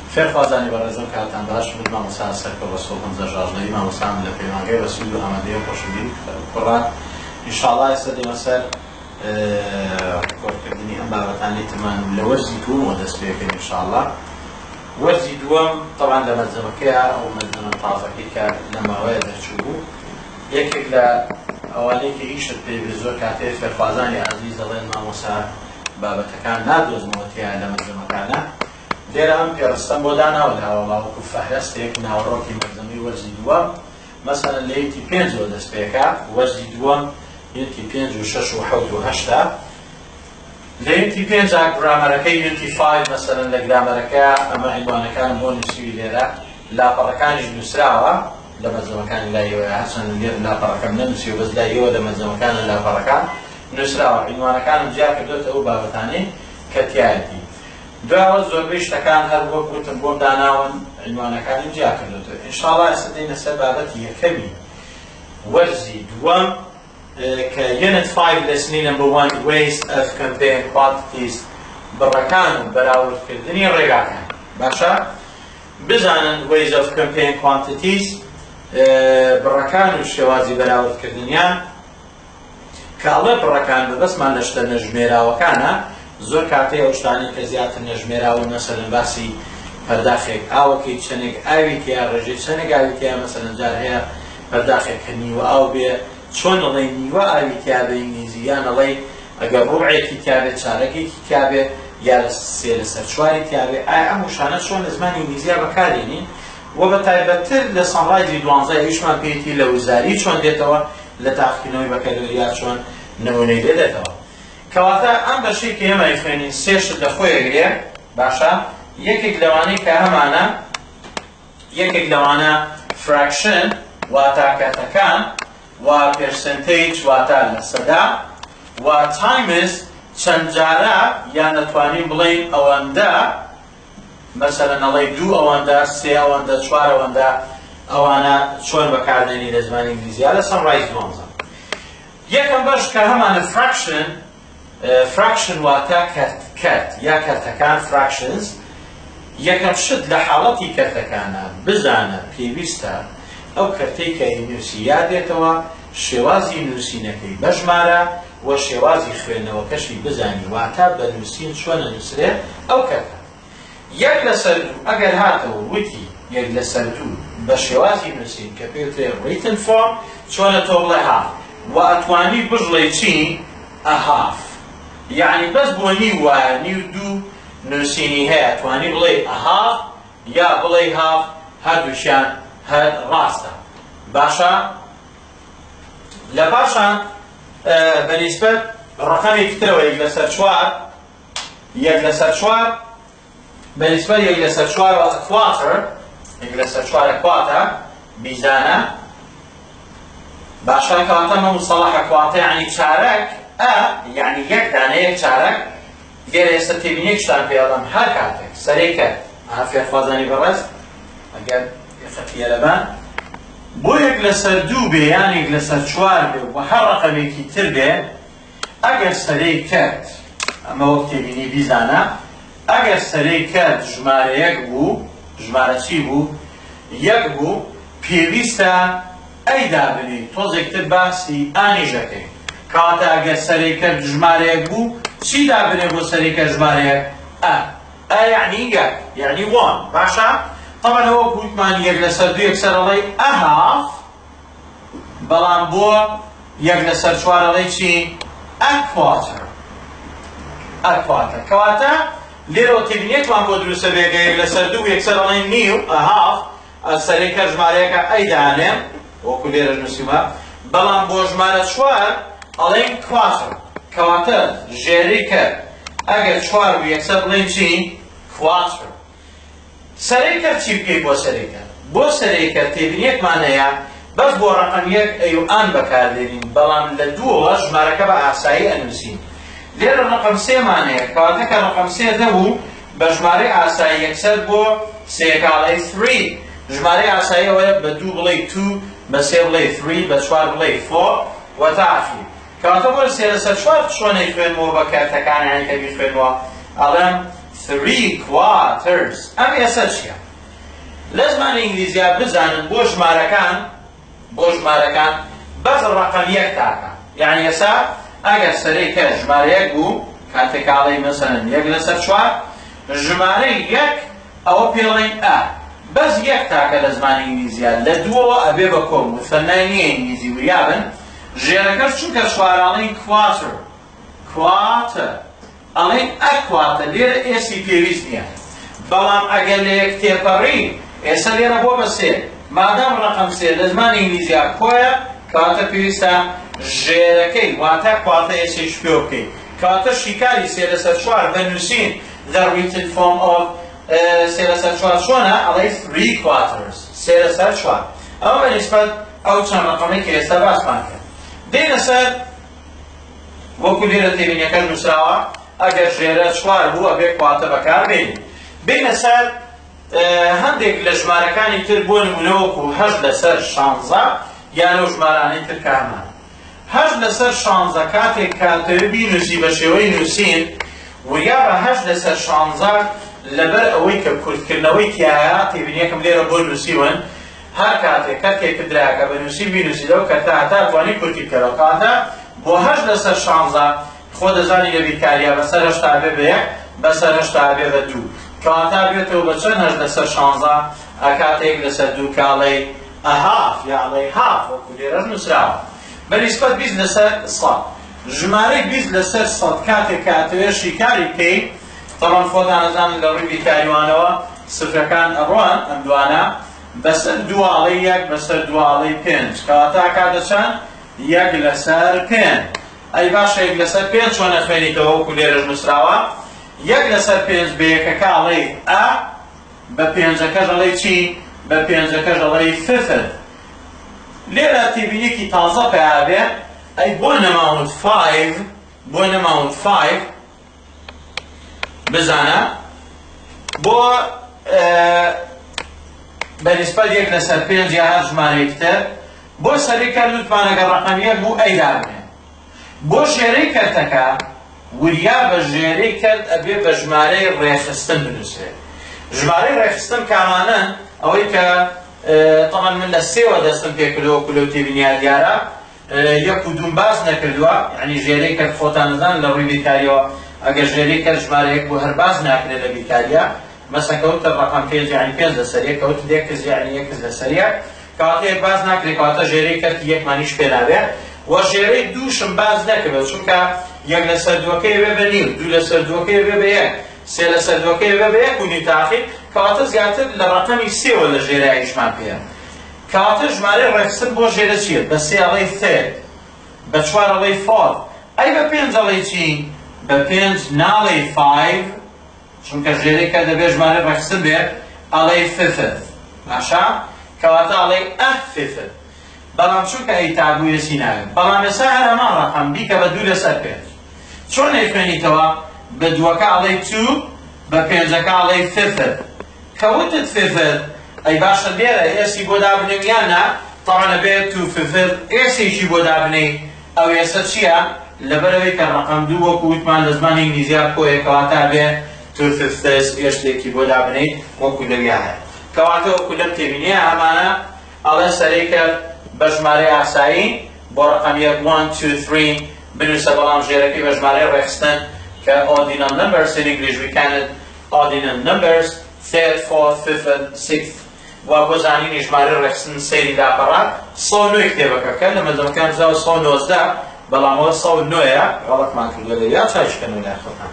فێرخوازانی بەڕێزم کاتان باش من مامۆستا سەرکە بەسۆڵ هەمزە ژاژنەری مامۆستام لە پەیمانگەی بەسوود و ئەمەدەی و خۆشەویستی کوڕان ئینشاڵڵا ئێستا دێمە سەر ڕکۆردکردنی ئەم بابەتانەی ترمان لە وەرزی دووەمەوە دەست پێ بکەین ئینشاڵڵا. وەرزی دووەم تەڵان لە مەنزەمەکەیە ئەو مەنزەمە تازەکەی کە لە ماوەیە دەرچوو بوو. یەکێک لە ئەوانەی کە ئیشت پێ زۆر کاتێ فێرخوازانی عەزیز دەڵێن مامۆستا بابەتەکان نادۆزمەوە تیا لە مەنزەمەکانە. لێرە ئەم پێڕستەم بۆ داناوە لە هەواڵاوەکو فەهرەستێک ناوەڕۆکی مەنزەمەی وەرزی دووەم مەسەلەن لە یەکی پێنجەوە دەست پێکا وەرزی دووەم یەکی پێنج و شەش و حەوت و هەشتا. لە یەکی پێنجا گرامەرەکەی یەکی فایڤ مەسەلەن لە گرامەرەکە ئەمە عنوانەکان بۆ نووسیوی لێرە لاپەڕەکانیش نووسراوە لە مەنزەمەکانی لایەوە هەرچەند لێر لاپەڕەکەم نەنووسیوە بەس لایەوە لە مەنزەمەکانە لاپەڕەکان نووسراوە عنوانەکانم جیا کردوێتە ئەو بابەتانەی کە تیایەتی. دوایەوە زۆربەی شتەکان هەر وەک گوتم بۆم داناون عنوانەکانی جیا کردوێتەوە. ئینشاڵڵا ئێستا دێینە سەر بابەتی یەکەمی وەرزی دووەم کە Unit 5 lesson number 1 ways of comparing quantities بڕەکان و بەراوردکردنی ڕێگاکان. باشە بزانن ways of comparing quantities بڕەکان و شێوازی بەراوردکردنیان کە ئەڵێ بڕەکان بەبەستمان لە شتە نەژمێراوەکانە زۆر کاتەیە ئەو شتانی کە زیاتر نەژمێراوە مەسەلەن باسی پەرداخێک ئاوەکەی چەندێک ئاوی تیا ڕێژەی چەندێک ئاوی تیا مەسەلەن جار هەیە پەرداخێک کە نیوە ئاو بێ چۆن ئەڵێ نیوە ئاوی تیا بە ئینگلیزی یان ئەڵێ ئەگەر ڕوبعێکی تیا بێت چارەکێکی تیا بێ یا سێ لەسەر چواری تیا بێ ئایا ئەم وشانە چۆن لە زمانی ئینگلیزییا بەکارێنین و بە تایبەتتر لە سەنڕایزی دوانزای هیچمان پێیەتی لە وزاری چۆن دێتەوە لە تاقیکردنەوەی بەکارهێنەری یا چۆن نمونەی لێ دێتەوە. کەواتە ئەم بەشەی کە ئێمە خوێنین سێ شت لە خۆیەگرێ باشە. یەکێک لەوانەی کە هەمانە یەکێک لەوانە fraction واتە کەتەکان و percentage واتە لە سەدا و times چەند جارە یان دەتوانین بڵێین ئەوەندە مەسەلەن ئەڵێ دوو ئەوەندە سێ ئەوەندە چوار ئەوەندە ئەوانە چۆن بەکاردێنی لە زمانی ئینگلیزییا لە سەنڕایز دوانزە. یەکەم بەش کە هەمانە fraction واتە کەرت یا کەرتەکان fractions. یەکەم شت لە حاڵەتی کەرتەکانە بزانە پێویستە ئەو کەرتەی کە نووسی یادێتەوە شێوازی نووسینەکەی بەژمارە و شێوازی خوێندنەوەکەشی بزانی واتە بە نووسین چۆنە نووسرێ ئەو کەرتە. یەک لەسەر دوو ئەگەر هاتەوە وتی یەک لەسەر دوو بە شێوازی نووسین کە پێوترێ written form چۆنە تۆ بڵێ هاف و ئەتوانی بژڵێ چی a half یعنی بەس بۆ نیو وایە نیو دوو نووسینی هەیە توانی بڵێ a half یا بڵێ half هەردووشیان هەر ڕاستە. باشە لە پاشان بەنسبەت ڕقەمێکی ترەوە یەک لەسەر چوار یەک لەسەر چوار بەنسبەت یەک لەسەر چوارەوە کواتر یەک لەسەر چوارە کواتە بیزانە. باشە کەواتە مە مستەڵەحە کواتە یعنی چارەک یعنی یەک دانە یەک چارەک. لێرە ئێستا تێبینی شتان پێڵم هەر کاتێک سەرەی کرد فێرخوازانی بەڕێز ئەگەر خەفیەرەبان بۆ یەک لەسەر دوو بێ یان یەک لەسەر چوار بێ و هەر ڕقەمێکی تر بێ ئەگەر سەرەی کرد ئەمە وەک تێبینی بیزانە ئەگەر سەرەی کرد ژمارە یەک بوو ژمارە چی بوو یەک بوو پێویستە ئەی دابنی تۆزێکتر باسی ئانیژەکەی کەواتە ئەگەر سەرەی کرد ژمارەیەک بوو چی دابنێ بۆ سەرەی کرد ژمارەیەک یعنی یەک یعنی وان. باشە طبعا هو گوتمان یەک لەسەر دوو یەکسەر ئەڵێ a half بەڵام بۆ یەک لەسەر چوار ئەڵێ چی a quarter کەواتە لێرەوە تێبینێتوان بۆ دروستە بێگە یەک لەسەر دوو یەکسەر ئەڵێ نیو a half سەرەی کرد ژمارەیەکە ئەی دانێ وەکو لێرە نووسیوە بەڵام بۆ ژمارە چوار ئەڵێن quarter کەواتە ژێری کرد ئەگەر چوار بوو یەکسەر بڵێن چی quarter. سەرەی کرد چی بکەی بۆ سەرەی کرد بۆ سەرەی کرد تێبینیەکمان هەیە بەس بۆ ڕقەم یەک ئەیوئان بەکاردێنین بەڵام لە دووەوە ژمارەکە بە ئاسایی ئەنووسین. لێرە ڕقەم سێمان هەیە کەواتە کە ڕقەم سێ دەبوو بە ژمارەی ئاسایی یەکسەر بۆ سێکاڵی 3 ژمارەی ئاسایی ئەوەیە بە دوو بڵێ 2 بە سێ بڵێ 3 بە چوار بڵێ 4 وەتاعفی. کەواتە بۆ سێ لەسەر چوار چۆنەی خوێنمەوە بە کارتەکانیان کە بیخوێنەوە ئەڵێم 3 quarters ئەم ئێستا چییە؟ لە زمانی ئینگلیزیە بزانن بۆ ژمارەکان بەس ڕەقەم یەک تاکە، یعنی ئێستا ئەگەر سەرەیکە ژمارە یەک بوو کاتێکاڵی مەسەلەن یەک لەسەر چوار ژمارەی یەک ئەوە پێڵێن ئا بەس یەک تاکە لە زمانی ئینگلیزیە لە دووەوە ئەبێ بە کۆم مستەنای نییە ئینگلیزی وریابن ژێرەکەش چونکە چوارەڵین کواتر ئەڵێن ئەکواتە لێرە ئێسی پێویست نییە، بەڵام ئەگەر لە یەک تێپەڕی ئێستا لێرە بۆ بە سێ مادام ڕەقەم سێ لە زمانی ئینگلیزیە کۆیە کەواتە پێویستە ژێرەکەی واتە کواتە ئێسیش پێ بکەیت کەواتە شیکاری سێ لەسەر چوار بەنووسین the written form of سێ لەسەر چوار چۆنە ئەڵێ 3 quarters سێ لەسەر چوار ئەوە بەنسبەت ئەو چەند ڕەقەمەی کە ئێستا باسمان کرد دێنە سەر وەکو لێرە تێبینیەکە نووسراوە ئەگەر ژێرە چوار بوو ئەبێ کواتە بەکاربێنین بینە سەر هەندێک لە ژمارەکانی تر بۆ نمونە وەکو 8 لەسەر 16 یان ئەو ژمارانەی تر کارمان 8 لەسەر 16 کاتێک کاتەوە بینووسی بە شێوەی نووسین وریا بە 8 لەسەر 16 لەبەر ئەوەی کە کورتکردنەوەی تایە تێبینیەکەم لێرە بۆ نووسیون هەر کاتێک کەرکێک درایەکە بە نووسی بینووسیدەوە کە تا توانی کورتی بکەرەوە کاتە بۆ 8 لەسەر 16 خۆ دەزانی لە بیرکاریە بەسەر 8 بێ بە یەک بەسەر 8 بێ بە دوو کەواتە بێتەوە بە چەند 8 لەسەر 16 ئەکاتێک لەسەر دوو کاڵێ ئەهاف یاڵێ هاف وەکو لێرە نووسراوە بەنسبەت 20 لەسەر 100 ژمارەی 20 لەسەر 100 کاتێک کاتەوە شیکاری بکەیت تەڵەن خۆتان ئەزانن لە ڕووی بیرکاریوانەوە سفرەکان ئەڕۆن ئەم دوانە بەسەر دواڵەی یەک بەسەر دواڵەی پێنج کەواتە کاتە چەند یەک لەسەر پێنج ئەی باشە یەک لەسەر پێنج چۆنە خوێنیتەوە وەکو لێرەش نووسراوە یەک لەسەر پێنج بە یەکەکە ئەڵێ ئا بە پێنجەکەش ئەڵێ چی بە پێنجەکەش ئەڵێ ففر لێرە تێبینیەکی تازە پێیابێ ئەی بۆ نەماوند 5 بزانە بۆ بەنسبەت یەک لەسەر پێنج یا هەر ژمارەیەک تر بۆ سەری کەرد وتمانەگە ڕەقەم یەک بوو ئەی دابنێ بۆ ژێرەی کەرتەکە وریا بە ژێرەی کەرد ئەبێ بە ژمارەی ڕێخستن بنووسێت ژمارەی ڕێخستن کامانە ئەوەی کە تەمان من لە سێوە دەستم پێکردەوە کولەو تێبینیا دیارە یەک و دوم باز نەکردووە یعنی ژێرەی کەرد خۆتان دەزانن لە ڕووی بیرکاریەوە ئەگەر ژێرەی کەرد ژمارەیەک بۆ هەر باز ناکرێت لە بیرکاریە مەسەن کەوتە ڕەقەم پێنج یعنی پێنج لەسەر یەک کەوت یەکز یعنی یەکز لەسەر یەک کەواتە باز ناکرێت کەواتە ژێرەی کەرد یەکمانیش پێ نابێت وە ژێرەی دووشم باز نەکرێت چونکە یەک لەسەر دووەکەی بێ بە نیو دوو لەسەر دووەکەی بێ بە یەک سێ لەسەر دووەکەی بێ بە یەک و نیو تاخیر کەواتە زیاتر لە ڕەقەمی سێوە لە ژێراییشمان پێە کەواتە ژمارەی ڕێخستن بۆ ژێرە چییە؟ بە سێ ئەڵێی third بە چوار ئەڵێی fourth ئەی بە پێنج ئەڵێی چی؟ بە پێنج ناڵێی 5 چونکە ژێرەی کە دەبێت ژمارەی ڕێخستن بێت ئەڵێی fifth باشە؟ کەواتە ئەڵێی fifth بەڵام چونکە ئەی تابوویەسی ناوێت بەڵام ئێستا هەر هەمان ڕەقەم بیکە بە دوو لەسەر پێنج چۆن ئەیخوێنیتەوە؟ بە دووەکە ئەڵێی 2 بە پێنجەکە ئەڵێی fifth کەوتت fifth ئەی باشە لێرە ئێسی بۆ دابنێ یان نا تەڵەن ئەبێت 2 fifth ئێسێکی بۆ دابنێ ئەو ئێستا چییە؟ لەبەرەوەی کە ڕەقەم دوو وەکو وتمان لە زمانی ئینگلیزیە کۆیە کەواتە بێ 2 fifths ئێشتێکی بۆ دابنێت وەکو لەویا هەیە کەواتە وەکو لەم تێبینیە ئەمانە ئەڵێ سەرەی کرد بە ژمارەی ئاسایی بۆ ڕەقەم 1 2 3 بنووسە بەڵام ژێرەکەی بە ژمارەی ڕێخستن کە ordinal numbers in English we cannot ordinal numbers third, fourth, fifth, sixth و بۆ زانینی ژمارەی ڕێخستن سەیری داپەڕات 109 کتێبەکە لە مەزەمەکان زاوە 119 بەڵام ئەوە 109ە غەڵەتمان کردووە لە یا چاویشکەن و لای خۆتان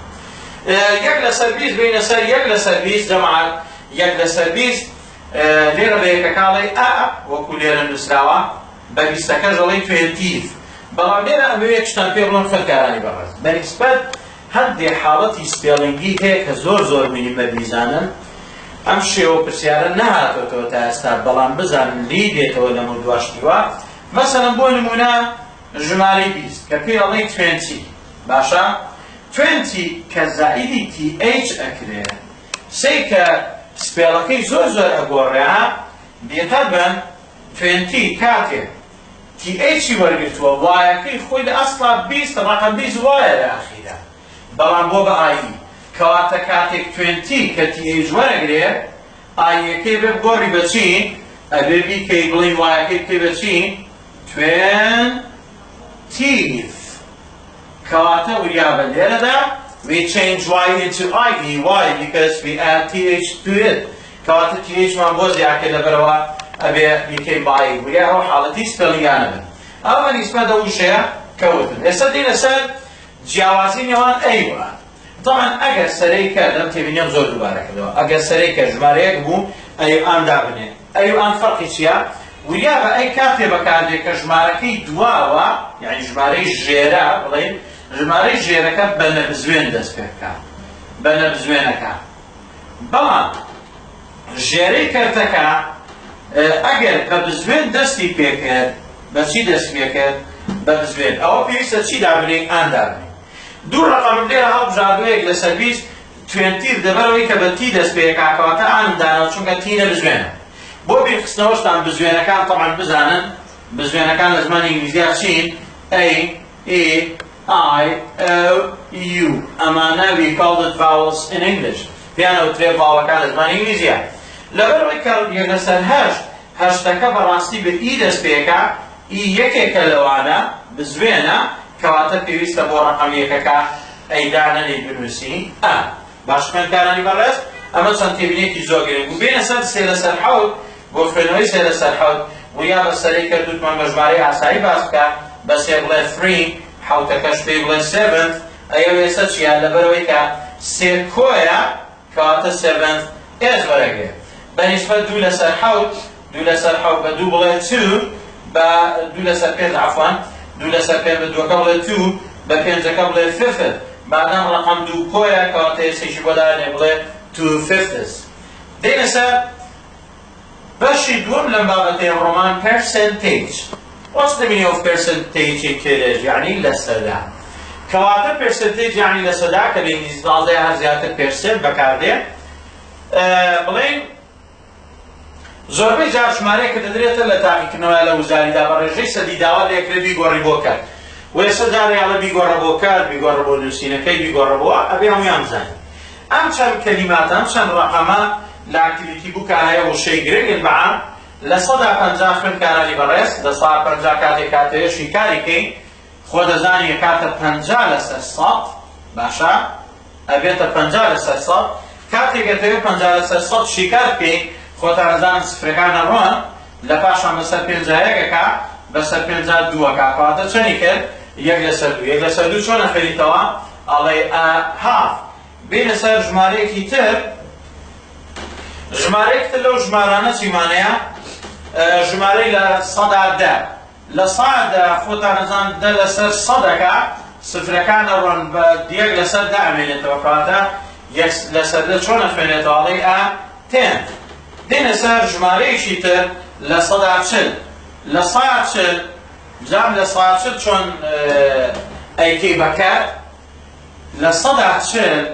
یەک لەسەر 20 بینە سەر یەک لەسەر 20 جەماعەت یەک لەسەر 20 لێرە بە یەکەکاڵی ئا وەکو لێرە نووسراوە بە 20ەکەش ئەڵێی 20 بەڵام لێرە ئەمەوێت شتان پێ بڵۆن خەلکارانی بەڕێز بەنسبەت هەندێک حاڵەتی سپێڵنگی هەیە کە زۆر مینیمە بیزانن ئەم شێوە پرسیارە نەهاتۆتەوە تا ئێستا بەڵام بزانن لی دێتەوە لە دواشتیوە مەسەڵەن بۆ نمونە ژمارەی 20 کە پێی ئەڵێی 20 باشە 20 کە زائیدی th ئەکرێت سەی کە سپێڵەکەی زۆر ئەگۆڕێ دێتە بن 20 کاتێک th وەرگرتووە وایەکەی خۆی لە ئەسڵا 20 ڕەقەم 20 وایە لە ئاخیرە بەڵام بۆ بە ئایی کەواتە کاتێک 20 کە TH وەرەگرێ ئایەکەی بێ گۆڕی بەچی ئەبێ بیکەی بڵین وایەکەی بکەی بەچی 20th کەواتە وریابە لێرەدا we change y into ivy. Why? Because we add th to it. کەواتە th مان بۆ زیادکە لەبەرەوە ئەبێ بیکەی بای وریا ئەو حاڵەتی سپێڵینگانە بن ئەو بەنسبە دە وشەیە کەوتن ئێستا دێنە سەر جیاوازی نێوان ئەیوە طبعا ئەگەر سەرەی کە لەم تێبینیم زۆر دووبارە کردەوە ئەگەر سەرەی کە ژمارەیەک بوو ئەیو ئان دابنێ ئەیو ئان فەرقی چییە؟ وریا بە ئەی کاتێ بەکاردێت کە ژمارەکەی دواوە یعنی ژمارەی ژێرە بڵێن ژمارەی ژێرەکە بە نەبزوێن دەست پێ بکات بە نەبزوێنەکە بەڵام ژێرەی کەرتەکە ئەگەر بە بزوێن دەستی پێکرد بە چی دەست پێکرد؟ بە بزوێن ئەوە پێویستە چی دابنێ؟ ئان دابنێ دوو ڕقەمم لێرە هەڵبژاردووەیەک لەسەر 20 20 دەبەرەوەی کە بە تی دەست پێکاکەواتە ئان دانەوە چونکە تی نەبزوێنە بۆ بیرخستنەوەشتان بزوێنەکان طبعا بزانن بزوێنەکان لە زمانی ئینگلیزییا چین A, E, I, O, U ئەمانە we called it vowels in English پیان ئەوترێ ڤاوڵەکان لە زمانی ئینگلیزیە لەبەرەوەی کە لەسەر هەشتەکە بەڕاستی بە ئی دەست پێکا ئی یەکێکە لەوانە بزوێنە کەواتە پێویستە بۆ ڕقەم یەکەکە ئەیدانە لێ بنووسی ئا باش خوێندکارانی بەڕێز ئەمە چەند تێبینێکی زۆر گرنگ و بێنە سەر 3 لەسەر 7 بۆ خوێندنەوەی 3 لەسەر 7 ویا بە سەرەی کردوتمان بە ژمارەی ئاسایی باس بکە بە 3 بڵێ 3 حوتەکەش پێی بڵێ 7 ئەیە ئێستا چیە لەبەرەوەی کە 3 کۆیە کەواتە 7 ئێز وەرەگرێ بەنسبەت 2 لەسەر 7 2 لەسەر 7 بە 2 بڵێ 2 بە 2 لەسەر 5 عەفوان 2 لەسەر 5 بە 2 بڵێ 2 بە 5ەکە بڵێ 5 بادام ڕقەم 2 کۆیە کەواتە ئێستێکی بۆ دانێ بڵێ 2 5 دێنە سەر بەشی دووەم لەم بابەتەی ڕۆمان percentage. What's the meaning of percentage in Kurdish? یعنی لەسەدا کەواتە percentage یعنی لەسەدا کە بە ئینگلیزی داڵدەیە هەر زیاتر percent بەکاردێ بڵێن زۆربەی جار ژمارەیە کە دەدرێتە لە تاقیکردنەوە لە وزاریدا بە ڕێژەی سەدی داوا لێکرێ بیگۆڕی بۆ کات و ئێستا جارێ ئەڵێ بیگۆڕە بۆ کات بیگۆڕە بۆ نووسینەکەی بیگۆڕە بۆ ئەبێ هەموویان بزانین ئەم چەند کەلیماتە ئەم چەند ڕەقەمە لە ئاکتیڤیتی بووکە هەیە وشەی گرنگن بەعام لە 150 خوێندکارانی بەڕێز لە 150 کاتێک کاتەوێشی کاریکەی خۆ دەزانی کاتە 50 لەسەر 100 باشە ئەبێتە 50 لەسەر 100 کاتێک دەتەوێت 50 لەسەر 100 شیکار بکەیت خۆتان ئەزانن سفرەکانە ڕۆن لە پاشان بەسەر 51ەکە بەسەر 52ەکە کەواتە چەندی کرد؟ 1 لەسەر 2 1 لەسەر 2 چۆن ئەخەریتەوە؟ ئەڵێ هاف بێنە سەر ژمارەیەکی تر ژمارەیەک تر لەو ژمارانە چیمانەیە؟ ژمارەی لە 110 لە 100 خۆتان ئەزان 10 لەسەر 100ەکە سفرەکانە ڕۆن بە 1 لەسەر 10 ئەمێنێتەوە کەواتە 1 لەسەر 10 چۆن ئەخوێنێتەوە؟ ئەڵێ 10 دێنە سەر ژمارەیەکی تر لە 140 لە 140 بزانم لە 140 چۆن ئەیکەی بەکار لە 140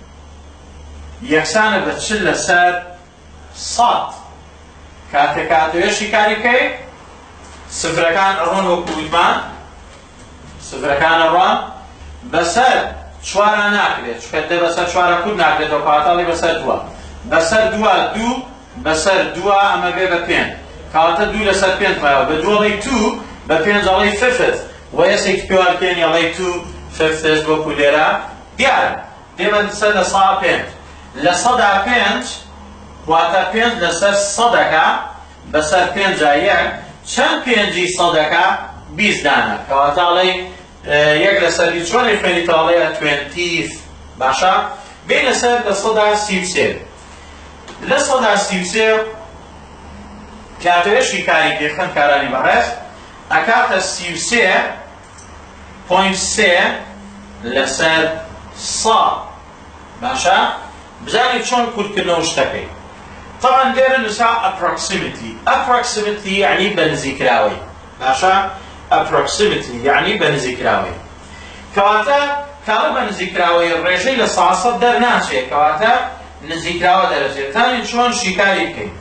یەکسانە بە 40 لەسەر 100 کاتێک کاتەوێشی کاری بکەیت سفرەکان ئەڕۆن وەکو وتمان سفرەکانە ڕۆن بەسەر چوارە ناکرێت چونکە دە بەسەر چوارە کورد ناکرێتەوە کەواتەڵی بەسەر دووە بەسەر دووە دوو بەسەر دووە ئەمە بێ بە پێنج کەواتە دوو لەسەر پێنج مایەوە بە دووەڵی تو بە پێنج ئەڵی ففت و یەسێکی پێوار پێنی ئەڵی تو ففت وەکو لێرە دیارە دێمە سەر لە 105 لە 105 واتە پێنج لەسەر 100ەکە بەسەر پێنجا یەک چەند پێنجی 100ەکە 20 دانە کەواتە ئەڵی یەک لەسەر چۆنی خوێنیتەوە ئەڵێ 20 باشە بێن لەسەر لە 133 لە 133 کاتەوێشی کاری پێخەن کارانی بەڕێز ئەکاتە 33.3 لەسەر 100 باشە بزانید چۆن کورتکردنەوە شتەکەی طبعا لێرە نووسا approximately یعنی بەنزیکراوی باشە approximately یعنی بەنزیکراوی کەواتە کاڵە بەنزیکراوی ڕێژەی لە 100 دەرناچێت کەواتە نزیکراوە دەرەچێت تانی چۆن شیکاری بکەین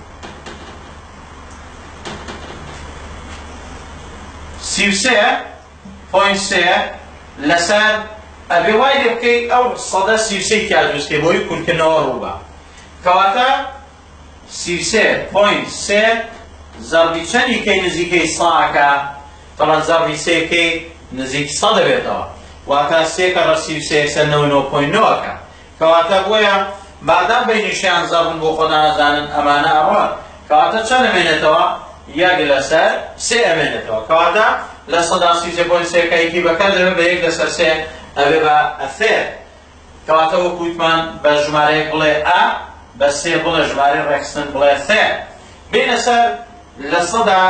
33.3 لەسەر ئەبێ وای لێ بکەی ئەو سەدە سیوسەی تیا دروستکەی بۆی کورتکردنەوە ڕووبە کەواتە سیوسێ پۆینت سێ زەربی چەندی کەی نزیکەی ساکە تەڵەن زەربی سێکەی نزیکی سە دەبێتەوە واتە سێکە ڕە سیوسێ یەکسەر 99.9کە کەواتە بۆیە بادام بینیشیان زەربن بۆ خۆ نازانن ئەمانە ئەوە کەواتە چەند ئەمێنێتەوە یەک لەسەر سێ ئەمێنێتەوە کەواتە لە سەدا سیوسێ پۆینت سێکە یەکی بەکەر دەبێت بە یەک لەسەر سێ ئەبێ بە ئەثێر کەواتە وەکووتمان بە ژمارەیەک بڵێ ئا بە سێ بڵێ ژمارەی ڕێکستن بڵێ ثێ بینە سەر لە سەدا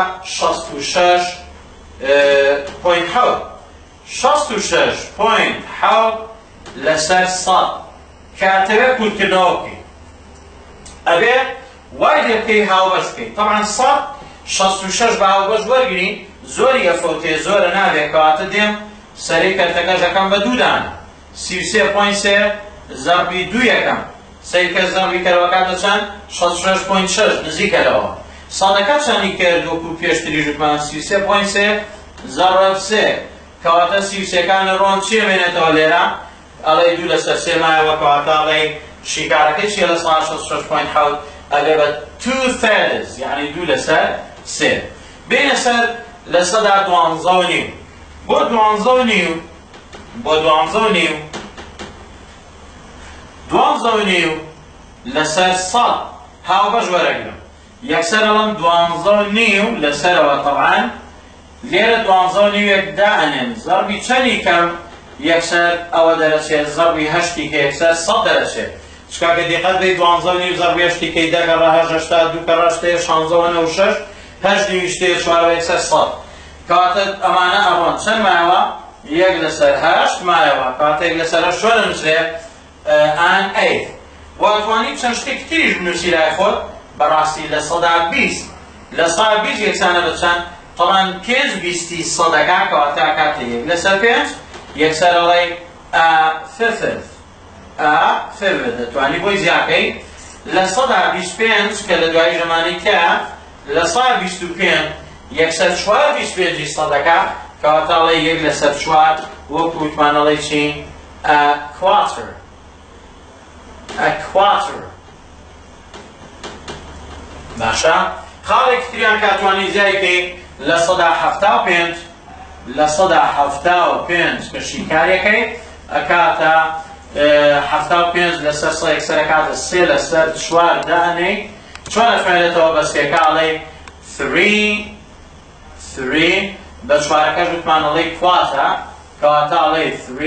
66.7 لەسەر سەد کاتەوێ کورتکردنەوە بکەی ئەبێ وای لێ بکەی هاوبەش بکەی تەبعاً سەد 66 بە هاوبەش وەرگری زۆری ئەفەوتێ زۆرە نابێت کەواتە دێم سەرەی کەرتەکەش دەکەم بە دوودان 33.3 زەربی دوو یەکەم سەیکە زەربی کەرەوەکاتە چەند 66.6 نزیکەرەوە سەدەکە چەندی کرد وەکو پێشتری ژوتمان 33.3 زەرب سێ کەواتە سیوسەکانی ڕۆن چی ئەمێنێتەوە لێرە ئەڵێ دوو لەسەر سێ مایەوە کەواتە ئەڵێ شیکارەکەی چیە لە 66.7 ئەگە بە 2/3 یعنی دوو لەسەر سێ بینە سەر لە سەدا 12.5 بۆ 12.5 لەسەر سەد هاوبەش وەرەگرم یەکسەر ئەڵم 12.5 لەسەرەوە تەبعاً لێرە 12.5 دائەنێن زەربی چەندی کەم یەکسەر ئەوە دەرەچێت زەربی هەشتی کە یەکسەر سەد دەرەچێت چکاکە دیقەت بێ 12.5 زەربی هەشتی کەی دەگەڕە هەشتا دوو کە ڕەشتەیە 16.96 هەشت دیویشتەیە چوارەوە یەکسەر سەد کەواتە ئەمانە ئەڕۆن چەند مایەوە یەک لەسەر هەشت مایەوە کەواتە یەک لەسەر هەشت شۆ دەنووسرێت ئان ئەیت واتوانی چەند شتێکی تریش بنووسی لای خۆت بەڕاستی لە سەدا 20 لە سەدا 20 یەکسانە بە چەند تەڵەن پێنج بیستی سەدەکە کەواتە کاتە یەک لەسەر پێنج یەکسەر ئەڵێ فێفت دەتوانی بۆی زیاکەی لە سەدا 25 کە لە دوای ژەمانەی کە لە سەدا 25 یەکسەر 4.25 سەدەکە کەواتە ئەڵێ یەک لەسەر 4 وەکو وتمان ئەڵێ چی کواتر باشە خاڵێکی تریان کاتوانی زیایکەی لە سەدا 75 کە شیکارێکەی ئەکاتە 75 لەسەر سە یەکسەر ئەکاتە 3 لەسەر 4 دانەی چۆن ئەفێنێتەوە بە سێکە ئەڵێ 3 بە چوارەکەش وتمان ئەڵێ کواتە کەواتە ئەڵێ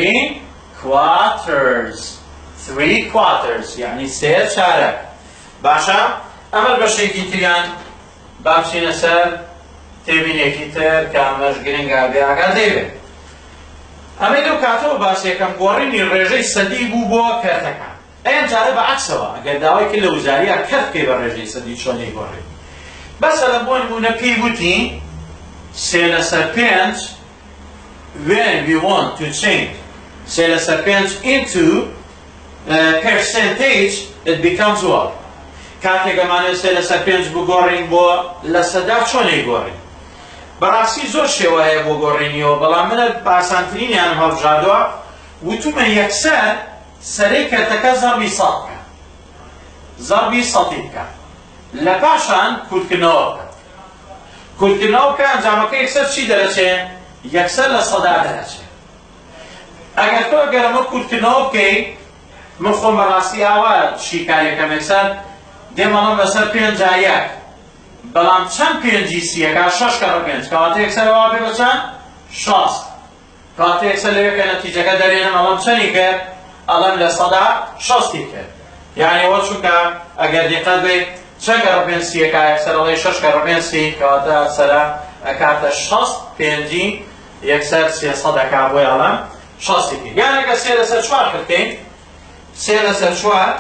3 quarters یعنی سێ چارەک باشە ئەمە بەشێکی تریان با بچینە سەر تێبینێکی تر کە ئەمەش گرنگە بێ ئاگا دەیبێت ئەمەی لەو کاتەوە باسیەکەم گۆڕینی ڕێژەی سەدی بوو بۆ کەرتەکە ئەیان جارە بەعەکسەوە ئەگەر داوای کرد لە وزاریە کەرت بکەی بە ڕێژەی سەدی چۆنی گۆڕی بەسە لە بۆ نمونە پێی وتی 3 لەسەر 5 when we want to change 3 لەسەر 5 into percentage it becomes what کاتێک ئەمانەوێت 3 لەسەر 5 بگۆڕین بۆ لە سەدا چۆنی گۆڕین بەڕاستی زۆر شێوە هەیە بۆ گۆڕینیەوە بەڵام منە باسانترینیانم هەڵبژاردووە وتومە یەکسەر سەرەی کەرتەکە زەربی سەد بکە زەربی سەدی بکە لە پاشان کورتکردنەوە بکە کورتکردنەوە بکە ئەنجامەکە یەکسەر چی دەرەچێت یەکسەر لە سەدا دەرەچێت ئەگەر تۆ گەرەمە کورتکردنەوە بکەی من خۆم بەڕاستی ئاوا شیکارێکەم یەکسەر دێمەڵم بەسەر 5 یەک بەڵام چەند پێنجی سیەکە 6 کەڕە 5 کەواتە یەکسەرەوە بێ بە چەند 60 کەواتە یەکسەر لەوێ کە نەتیجەکە دەرێنم ئەڵەم چەندی کرد ئەڵەم لە سەدا 60 کرد یعنی ئەوە چونکە ئەگەر دیقەت بێ چەند کەڕە 5 سیەکە یەکسەر ئەڵێ 6 کەڕە 5 سی کەواتە سەرە ئەکاتە 60 پێنجی یەکسەر 300 بۆی ئەڵەم 60 کرد یان ئەگەر 3 لەسەر 4 بکەین 3 لەسەر 4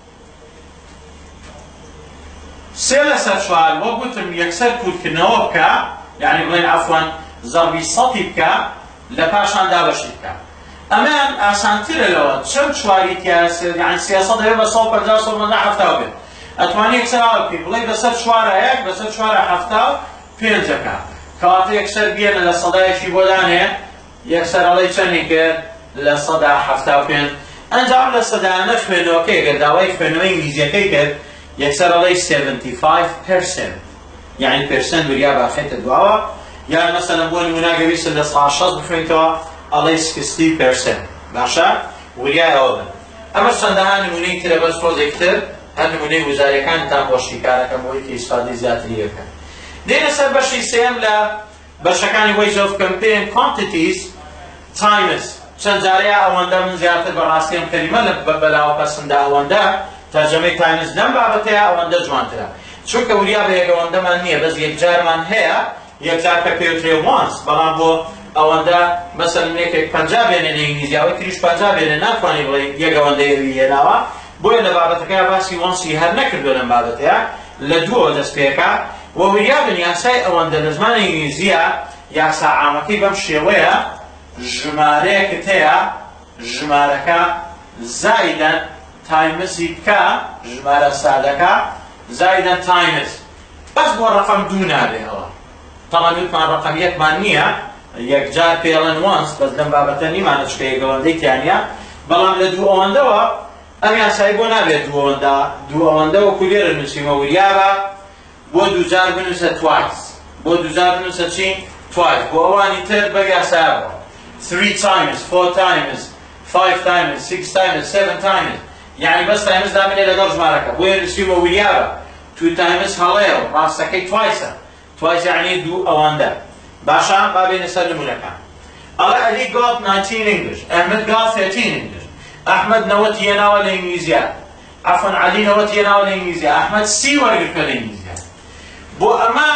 3 لەسەر 4 وە گوتم یەکسەر کورتکردنەوە بکە یعنی بڵێن عەفوان زەربی سەدی بکە لە پاشان دابەشی بکە ئەمان ئاسانترە لەوە چەند چواری تیا یعنی 300 دەبێت بە 150 170 بێت ئەتوانی یەکسەر ئاوا بکەی بڵێ بەسەر 4 یەک بەسەر 4 75 کەواتە یەکسەر بێنە لە سەدایەکی بۆ دانێ یەکسەر ئەڵێ چەندی کرد لە سەدا حەفتا و پێنج ئەنجام لە سەدانە خوێنەوەکەی گەر داوای خوێنەوەی ئینگلیزیەکەی کرد یەکسەر ئەڵێی 75%، یعنی پێرسەنت وریا باخێتە دواوە، یان مەسەلەن بۆ نمونە گەویستە لە 60 بخوێنیتەوە ئەڵێی 60%. باشە وریای ئەوە بن. ئەمە چەندەها نمونەی ترە بەس تۆزێک تر هەر نمونەی وزارەکانتان بۆ شیکارەکەم بۆ یەکێ ئیسپادەی زیاتری دەکەن. دێنە سەر بەشی سێم لە بەشەکانی ways of comparing quantities times. چەند جارەیە ئەوەندە من زیاتر بەڕاستی ئەم کەلیمە لە بەلاوە پەسەندە ئەوەندە تەرجەمەی تایمز لەم بابەتەیە ئەوەندە جوانترە، چونکە وریا بە یەک ئەوەندەمان نییە، بەس یەکجارمان هەیە، یەکجار کە پێوترێ once، بەڵام بۆ ئەوەندە مەسەلەن یەکێک 50 بێنێ لە ئینگلیزیەوە تریش 50 بێنێ ناتوانێ بڵێ یەک ئەوەندەی هێناوە، بۆیە لە بابەتەکەی باسی once هەر نەکردو لەم بابەتەیە، لە دووەوە دەست پێکا و وریا بن یاسای ئەوەندە لە زمانی ئینگلیزیە یاسا عامەکەی بەم شێوەیە ژمارەیەکت هەیە ژمارەکە زایدەن تایمزی بکە ژمارە سادەکە زایدەن تایمز بەس بۆ ڕەقەم دوو نابێتەوە. تەڵەن وتمان ڕەقەم یەکمان نییە، یەکجار پێڵەن once، بەس لەم بابەتە نیمانە چکە یەکەوەندەی تیانە، بەڵام لە دوو ئەوەندەوە ئەم یاسایی بۆ نابێت دوو ئەوەندە وەکو لێرە نووسیمە وریاوە بۆ دووجار بنووسە twice، بۆ دووجار بنووسە چی؟ twice، بۆ ئەوانی تر بە یاسایەوە 3 times 4 times 5 times 6 times 7 times، یعنی بەس تایمز دامێنێ لەگەڵ ژمارەکە، بۆیە نووسیمە وریاوە 2 times هەڵەیە و ڕاستەکەی twice، twice یعنی دوو ئەوەندە. باشە با بێنە سەر نمونەکان. ئەڵێ علی got 19 English، ئەحمەد got 13 English، ئەحمەد 90 هێناوە لە ئینگلیزیە، عەفوەن عەلی 90 هێناوە لە ئینگلیزیە، ئەحمەد 30 وەرگرتووە لە ئینگلیزیە. بۆ ئەمە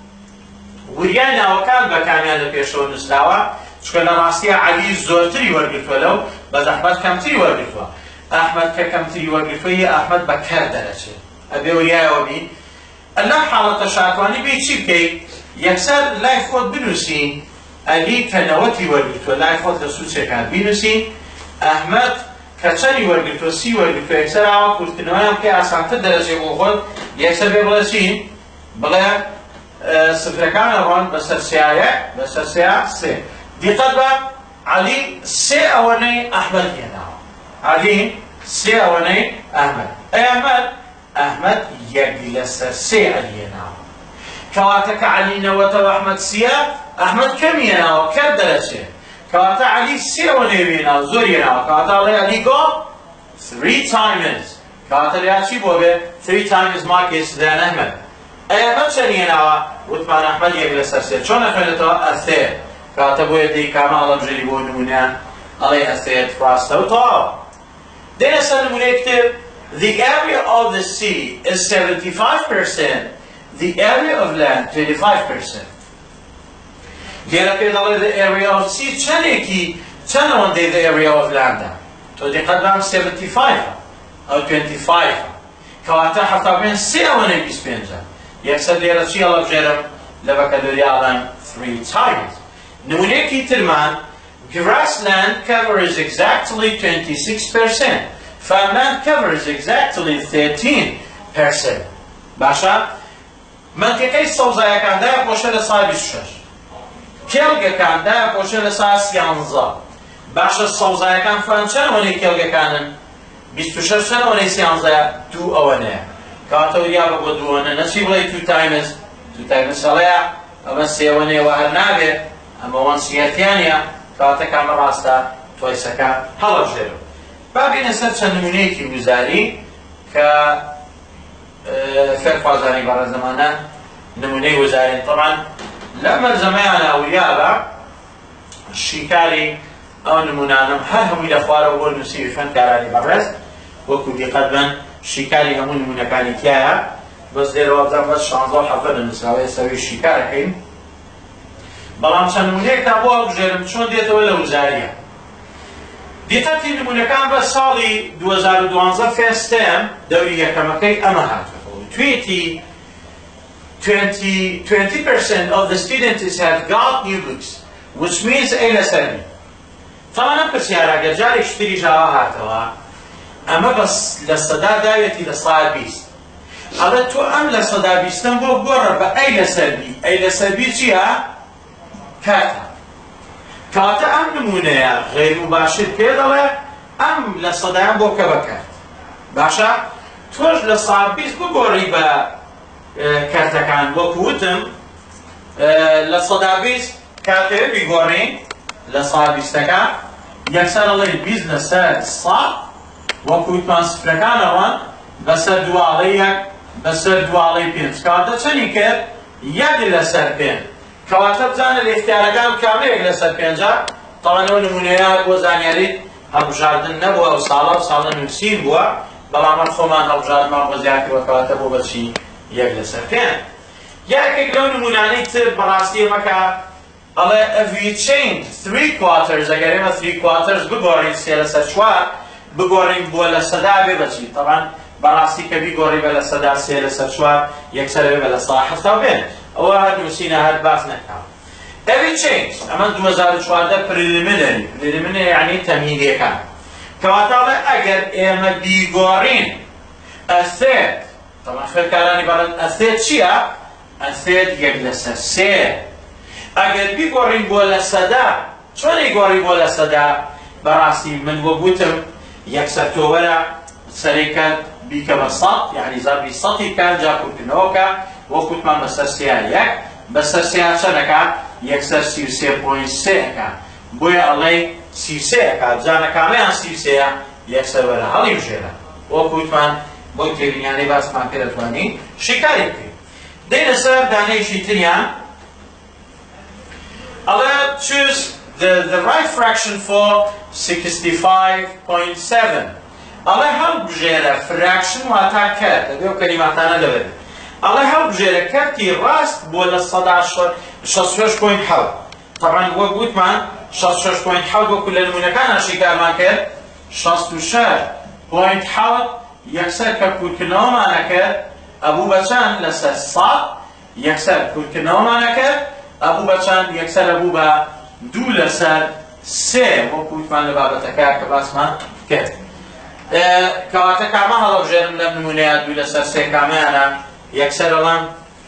وریای ناوەکان بەکامیان لە پێشەوە نووسراوە، چونکە لە ڕاستیە عەلی زۆرتری وەرگرتووە لەو، بەس ئەحمەد کەمتری وەرگرتووە. ئەحمەد کە کەمتری وەرگرتووە ئەحمەد بەکەر دەرەچێت، ئەبێ وریایەوە بی. لەم حاڵەتە شاتوانی بێ چی بکەیت؟ یەکسەر لای خۆت بنووسین ئەلی کە 90 وەرگرتووە لای خۆت لە سوچێکان بینووسین، ئەحمەد کە چەندی وەرگرتووە 30 وەرگرتووە، یەکسەر ئاوا کورتنەوەیان پێ ئاسانتر دەرەچێت بۆ خۆت، یەکسەر بێ بڵێ چی؟ بڵێ سفرەکان ئەڕۆن بەسەر سێیە بەسەر سێ. دیقەت بە عەلی 3 ئەوەنەی ئەحمەد هێناوە، عەلی 3 ئەوەنەی ئەحمەد. ئەحمەد 1/3 عەلی هێناوە، کەواتە کە عەلی 90 و ئەحمەد 30، ئەحمەد کەمی هێناوە کەر دەرەچێت، کەواتە عەلی 3 ئەوەنەی هێناوە زۆر هێناوە، کەواتە ئەڵێ عەلی got 3 times، کەواتە لێرە چی بۆ بێ؟ 3 times مارکێس دەیان ئەحمەد. ئەحمەد چەند هێناوە؟ وتمان ئەحمەد 1/3. چۆن ئەخوێنێتەوە؟ ئەثێر، کەواتە بۆیە دەیکامە ئەڵەبژێری بۆ نمونیان ئەڵێ ئەثێر ڕاستە و تەواو. دێنە سەر نمونەی کتێب. The area of the sea is 75%. The area of land 25%. لێرە پێ دەڵێ the area of the sea چەند ئەوەندەی the area of land؟ تۆ دقت بەم 75 ئەو 25، کەواتە 75 3 ئەوەنەی 25. یەکسەر لێرە چی هەڵەبژێرم؟ لە بەکەدۆریاڵەن 3 times. نمونەیەکی ترمان grassland covers exactly 26%. Farmland covers exactly 13%. باشە؟ منتیقەی سەوزایەکاندایە پۆشە لە سای 26. کێڵگەکاندایە پۆشە لە سای 13. باشە سەوزایەکان فان چەند ئەوەنەی کێڵگەکانن؟ 26 چەند ئەوەنەی 13 دوو ئەوەنەیە. کەواتە وریا بە بۆ دووەنە نەچی بڵێ 2 times هەڵەیە، ئەمە 3 ئەوەنەیەوە هەر نابێت، ئەمە وەنسیەتیانە، کەواتە کامە ڕاستە تۆیسەکە هەڵەبژێرم. با بێنە سەر چەند نمونەیەکی گوزاری کە فێرخوازانی بەڕێزەمانە نمونەی وەزارین. طبعاً لە مەرجەمەیانە وریابە شیکاری ئەو نمونانم هەر هەمووی لە خوارەوە بۆ نووسیوی خوێندکارانی بەڕێز وەکو دیقەت بن شیکاری هەموو نمونەکانی تایە، بەس لێرەوە بزان بەس 16 حەفە لەنووسراوە ئێستاوی شیکارەکەین. بەڵام چەند نمونەیەکتان بۆ هەڵبژێرم چۆن دێتەوە لە وزاریە. دیقەتی نمونەکان بە ساڵی 2012 first term دەوری یەکەمەکەی ئەمە هاتووە. 20% of the students have got new books, which means A لەسەر B. طبعاً ئەم پرسیارە گەر جارێک شتری ژاوا هاتەوە، ئەمە بەس لە سەدا داوێتی لە سەدا 20. ئەڵێ تۆ ئەم لە سەدا 20م بۆ گۆڕە بە A لەسەر B. A لەسەر B چیە؟ کاتە. کاتە ئەم نمونەیە غێر مباشر پێ دەڵێ ئەم لە سەدایان بۆ کە بکات باشە تۆش لە ساڵ 20 بگۆڕی بە کارتەکان وەکو وتم لە سەدا 20 کاتێ بیگۆڕین لە ساڵ 20ەکە یەکسەر ئەڵێ 20 لەسەر ساڵ وەکو وتمان سفرەکان ئەوان بەسەر دواڵەی یەک بەسەر دواڵەی پێنج کاتە چەندی کرد یەک لەسەر پێنج کەواتە بزانە لە اختیارەکان کامەیەک لەسەر پێنجە تەڵەن ئەو نمونەیە بۆ زانیاریت هەڵبژاردن نەبووە ئەو ساڵە نووسین بووە بەڵام خۆمان هەڵبژاردمان بۆ زیاترەوە کەواتە بۆ بەچی یەک لەسەر پێنج یەکێک لەو نمونانەی تر بەڕاستی ئەمەکە ئەڵێ if we change 3 quarters ئەگەر ئێمە 3 quarters بگۆڕین 3 لەسەر 4 بگۆڕین بۆ لە سەدا بێ بەچی طبعا بەڕاستی کە بیگۆڕی بە لە سەدا 3 لەسەر 4 یەکسەر بێ بە لە ساڵ 70 بێن ئەوە هەر نووسینە هەر باس نەکەم every change ئەمە 2014 preliminary یعنی تەمهیدیەکان کەواتە ئەڵێ ئەگەر ئێمە بیگۆڕین ئەسێت طبعا خوێندکارانی بەڵێن ئەسێت چییە؟ ئەسێت یەک لەسەر 3 ئەگەر بیگۆڕین بۆ لە سەدا چۆن ئەیگۆڕی بۆ لە سەدا بەڕاستی من بۆ گوتم یەکسەر تۆ وەرە سەرێکە بیکە بە سەد یعنی زەربی سەدی کە جا کوردنەوەکە وەکوتمان بەسەر 3 یەک بەسەر 3 چەندەکە یەکسەر 33.3 بۆیە ئەڵێ 33 جانە کامەیان 33 یەکسەر وەرە هەڵیبژێرە وەکوتمان بۆ تێبینیانەی باسمان پێ دەتوانین شیکاری بکەین دێنە سەر دانەیەکی تریان ئەڵێ choose the right fraction for 65.7 ئەڵێ هەڵبژێرە fraction واتە کەرت دەبێ و کەلیماتانە دەبێت ئەڵێ هەڵبژێرە کەرتی ڕاست بۆ لە 66.7 طبعا وە گوتمان 66.7 وەکو لە نمونەکانە شیکارمان کرد 66.7 یەکسەر کە کورتکردنەوەمانە کرد ئەبوو بە چەند لەسەر 100 یەکسەر کورتکردنەوەمانە کرد ئەبوو بە چەند یەکسەر ئەبوو بە 2 لەسەر 3 وەکو وتمان لە بابەتەکە کە باسمان کرد کەواتە کامە هەڵەبژێرم لەم نمونەیە 2 لەسەر 3 کامەیانە یەکسەر ئەڵەم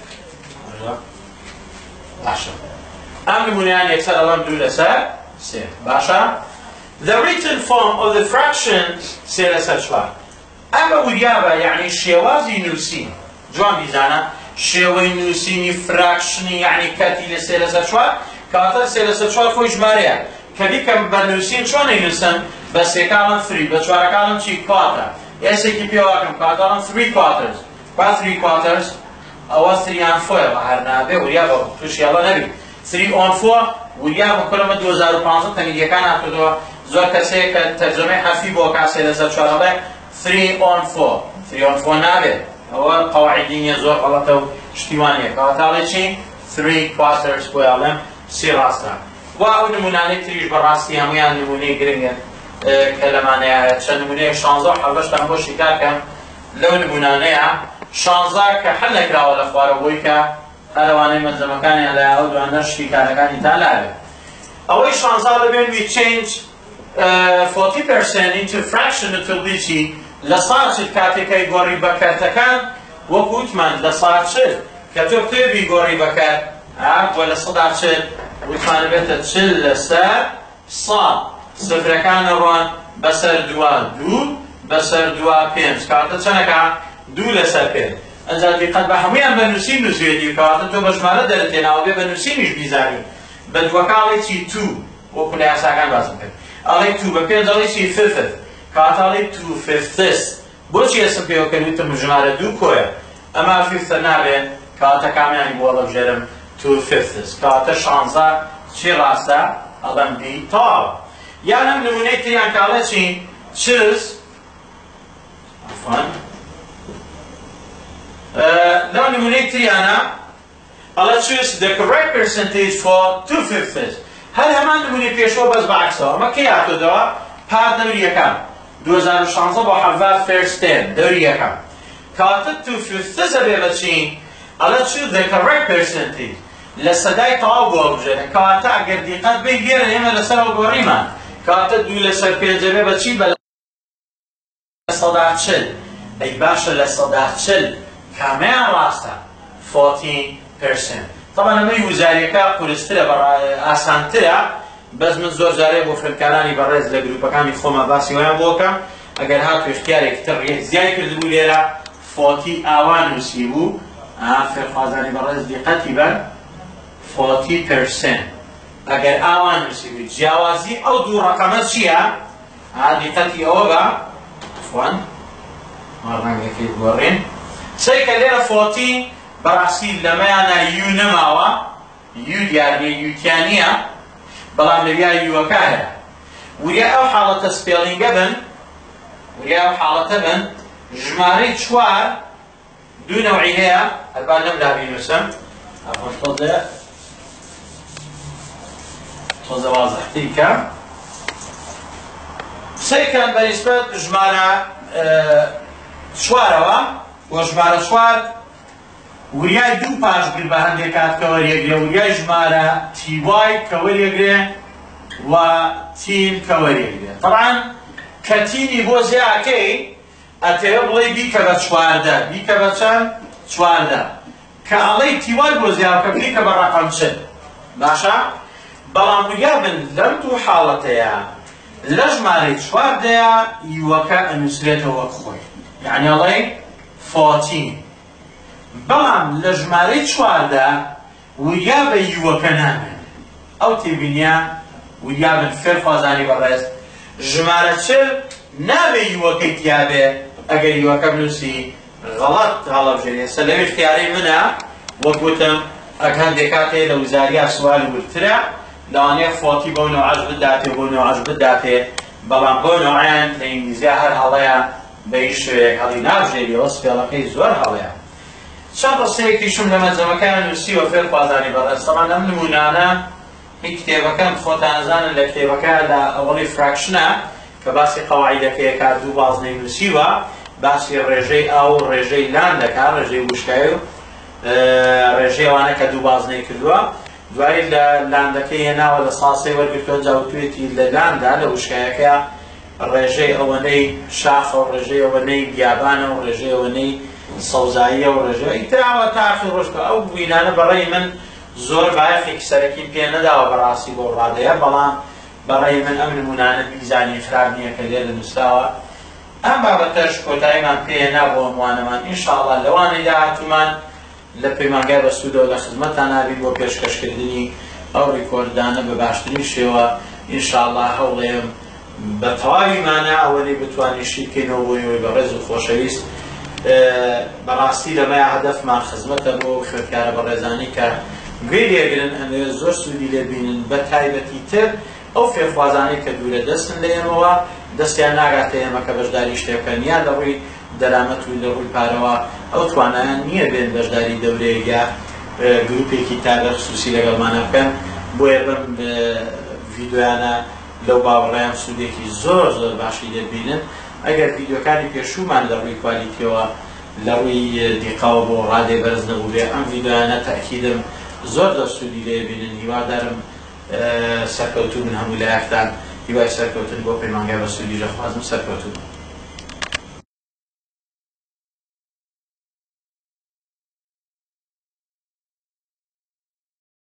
باشە ئەم نمونەیان یەکسەر ئەڵەم 2 لەسەر 3 باشە the written form of the fraction 3 لەسەر 4 ئەمە وریابە یعنی شێوازی نووسین جوان بیزانە شێوەی نووسینی فراکشنی یعنی کەتی لە 3 لەسەر 4 کەواتە 3 لەسەر 4 خۆی ژمارەیە کە دیکەم بە نووسین چۆن ئەینووسن بە 3کانم 3 بە 4کانم چی کواتە ئێسێکی پێواکەم کاتەڵم 3 quarters با 3 quarters ئەوە 3 on 4 بە هەر نابێ وریابە تووشیاڵە نەبی 3 on 4 وریابە کۆلەمە 2015 تەنیدیەکان هاتووەوە زۆر کەسەیە کە تەرجەمەی حەرفی بۆ کا 3 لەسەر 4 ئەڵێ 3 on 4 3 on 4 نابێت ئەوە قەواعیدی نییە زۆر غەڵەتە و شتیوانیە کەواتاڵێ چی 3 quarters بۆی ئەڵێم 3 ڕاستە وا ئەو نمونانەی تریش بەڕاستی هەمویان نمونەی گرنگن کە لەمانەیە چەند نمونەیە 16 هەڵبەشتان بۆ شیکارکەم لەو نمونانەیە 16 کە هەل نەکراوە لە خوارەوەی کە هەروانەی مەنجەمەکانیان لە ئەو دوانە شیکارەکانی تا لابێت ئەوەی 16 دەبێن we change 40% into fraction utility لە ساڵچت کاتێکەی گۆڕی بە کەرتەکان وەکوتمان لە ساڵچت کە تۆ پێبی گۆڕی بەکەر بۆ لە سەدا چل وتمانە بێتە 40 لەسەر 100 سفرەکان ئەڕۆن بەسەر 2 بەسەر 5 کاتە چەندەکە 2 لەسەر 5 ئەجا دیقەت بە هەمویان بە نووسین نووسێتی کەواتە تۆ بە ژمارە دەرتێناوە بێ بە نووسینیش بیزانی بە دووەکاڵێکی 2 وەکو لە یاساکان باسم کرد ئەڵێ 2 بە 5 ئەڵێکی 5 کاتاڵی 2 بۆچی ئێسم پێوەکە وتم ژمارە 2 کۆیە ئەمە 5 نابێت کاتە کامیانی بۆ هەڵەبژێرم 2 کاتە 16 چی ڕاستە ئەڵەم بی تاو یان ئەم نمونەی تریان کاڵێ چی choose لەو نمونەی تریانە ئەڵێ choose the correct percentage for 2 هەر هەمان نمونەی پێشەوە بەس بەعکسەوە ئەمە کەی هاتووەتەوە پار دەوری یەکەم 2016 بۆ حەڤار first term دەوری یەکەم کاتە 2 دەبێ بە چی ئەڵێ choose the correct percentage لە سەدای تەواو بۆ هەڵبژێرن کەواتە ئەگەر دیقەت بێ گێرن ئێمە لەسەر ئەو گۆڕیمان کاتە 2 لەسەر 5 دەبێ بە چی بە لە سەدا 40 ئەی باشە لە سەدا 40 کامیان ڕاستە 40% طبعا ئەمەی وزاریەکە قورسترە ئاسانترە بەس من زۆر جارێ بۆ خوێندکارانی بەڕێز لە گروپەکانی خۆمە باسی وایان بۆ بکەم ئەگەر هاتووە اختیارێکی تر زیای کردبوو لێرە فۆتی ئاوا نووسی بوو فێرخوازانی بەڕێز دیقەتی بەن 40% ئەگەر ئاوا نووسی بوو جیاوازی ئەو دوو ڕەقەمە چییە؟ دیقەتی ئەوە بە عفوان ڕەنگەکەی گۆڕین چەیکە لێرە فۆتی بەڕاستی لەمەیانە یو نەماوە یو دیارنیە یوتیان نییە بەڵام لەویای یووەکە هەیە وریای ئەو حاڵەتە سپێڵینگە بن وریای ئەو حاڵەتە بن ژمارەی 4 دوو نەوعی هەیە هەربا لەمدا بینووسم تۆزە وازەحتی بکە سەیکەن بەنسبەت ژمارە 4ەوە بۆ ژمارە 4 وریای دوو پاشگر بە هەندێک کات کە وەریەگرێ وریای ژمارە تیوای کە وەریەگرێ و تین کە وەریەگرێ طبعاً کە تینی بۆ زیاکەی ئەتەوێ بڵێ بیکە بە 14 بیکە بە چەند 14 کە ئەڵێی تیوای بۆ زیاکە بیکە بە ڕەقەم چ باشە بەڵام وریابن لەم دوو حاڵەتەیە لە ژمارەی 4دەیە یووەکە ئەنووسرێتەوە وەک خۆی یعنی ئەڵێ 14 بەڵام لە ژمارەی 4دا وریا بە یووەکە نامێن ئەو تێبینیە وریابن فێرخوازانی بەڕێز ژمارە 40 نابێ یووەکەی تیابێ ئەگەر یووەکە بنووسی غەڵەت هەڵەبژێنێ سە لەوێ اختیارەی منە وەک گوتم ئەگەر هەندێک کاتێ لە وزاریا سوال ورترە لەوانەیە فۆتی بۆ نەوعەش بداتێ بۆ نەوعەش بداتێ بەڵام بۆ نەوعیان لە ئینگلیزیە هەر هەڵەیە بە هیچ شوەیەک هەڵی نابژێریەوە سپێڵەکەی زۆر هەڵەیە چەند ڕستەیەکیشم لە مەجەمەکان نووسیوە فێرخوازانی بەڕێز تەمان ئەم نمونانە هیچ کتێبەکەم خۆتان ئەزانن لە کتێبەکە لە ئەوەڵی فراکشنە کە باسی قەواعیدەکەیە کار دوو بازنەی نووسیوە باسی ڕێژەی ئاو و ڕێژەی لان دەکات ڕێژەی وشکایی و ڕێژەی ئەوانە کە دوو بازنەی کردووە دوایی لە لاندەکەی هێناوە لە ساسەی وەرگرتووە جاوتوێتی لە لاندا لە وشکایەکە ڕێژەی ئەوەنەی شاخە و ڕێژەی ئەوەنەی بیابانە و ڕێژەی ئەوەنەی سەوزاییە و ڕێژەی تراوە تاخی ڕۆژکە ئەو بوینانە بەڕێی من زۆر بایەخێکی سەرەکیم پێ نەداوە بەڕاستی بۆ ڕادەیە بەڵام بەڕێی من ئەم نمونانە بیزانی خراپ نییە کە لێرە نووسراوە ئەم بابەتەش کۆتاییمان پێهێنا بۆ هەمووانەمان ئینشاءڵڵا لەوانەی داهاتوومان لە پەیمانگای بەسوودەوە لە خزمەتتان نابین بۆ پێشکەشکردنی ئەو ڕیکۆردانە بە باشترین شێوە ئینشاءڵڵا هەوڵێم بە تەواویمانە ئەوەی بتوانین شیرکەینەوە بۆی بە ڕێز و خۆشەویست بەڕاستی لەمەیە هەدەفمان خزمەتە بۆ خوێندکارە بەڕێزانی کە گوێی لێگرن ئەمەوێت زۆر سوودی لێبینن بە تایبەتی تر ئەو فێرخوازانەی کە دوورە دەستن لە ئێمەوە دەستیان ناگاتە ئێمە کە بەشداری شتێکەکەن یان لە ڕووی دەرامەت و لە ڕووی پارەوە ئەو توانایان نییە بێن بەشداری دەورەیە یا گروپێکی تایبەت خصوصی لەگەڵمانە بکەن بۆیە بم ڤیدۆیانە لەو باوەڕیان سوودێکی زۆر زۆر باشی دەبینن ئەگەر ڤیدۆکانی پێشوومان لە ڕووی کوالیتیەوە لە ڕووی دیقاوە بۆ ڕادێ بەرز نەبوو بێ ئەم ڤیدۆیانە تاکیدم زۆر دەسوودی لێبینن هیوادارم سەرکەوتوو من هەموو لایەکتان هیوای سەرکەوتن بۆ پەیمانگای بەسوودی ژەخوازم سەرکەوتوو